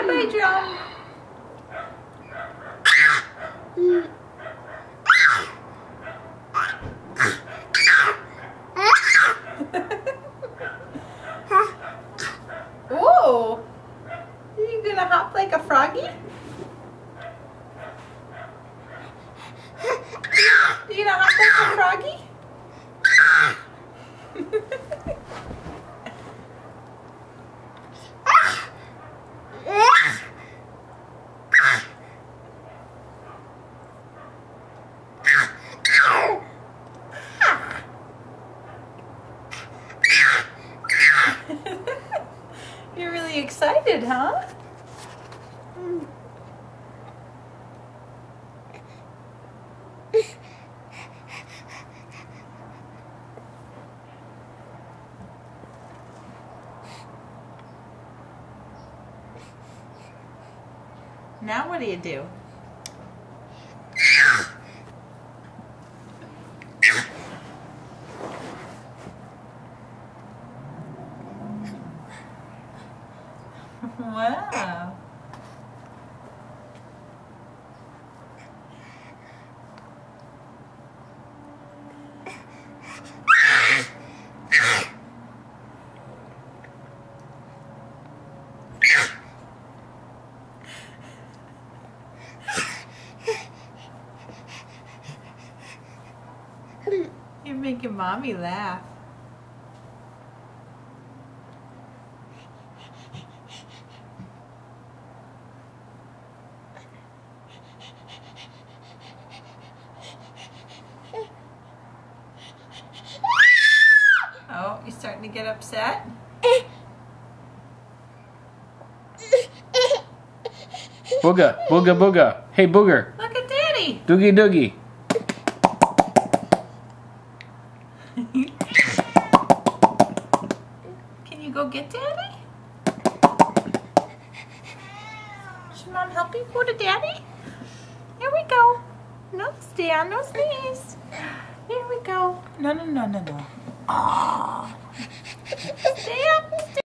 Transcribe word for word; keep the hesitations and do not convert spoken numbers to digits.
Bye-bye, Drum. Oh, are you gonna hop like a froggy? Are you gonna hop like a froggy? You're really excited, huh? Now what do you do? Wow. You're making Mommy laugh. Oh, you're starting to get upset? Booga, booga, booga. Hey, Booger. Look at Daddy. Doogie, doogie. Can you go get Daddy? Should Mom help you go to Daddy? Here we go. No, stay on those knees. Here we go. No, no, no, no, no. Aww. Stay up. Stay